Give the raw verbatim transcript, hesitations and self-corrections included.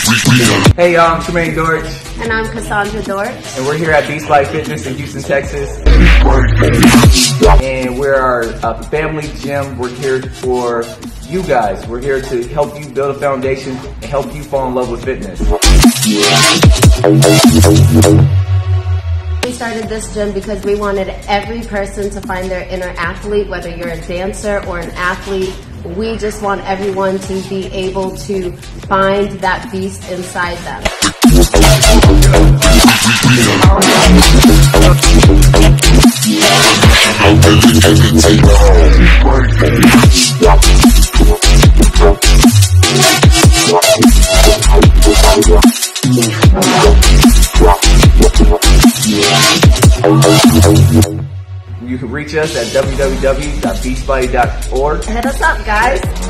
Hey y'all, I'm Tremaine Dortch. And I'm Cassandra Dortch. And we're here at Beast Body Fitness in Houston, Texas. And we're our uh, family gym. We're here for you guys. We're here to help you build a foundation and help you fall in love with fitness. We started this gym because we wanted every person to find their inner athlete, whether you're a dancer or an athlete. We just want everyone to be able to find that beast inside them. You can reach us at w w w dot beast body dot org. Hit us up, guys.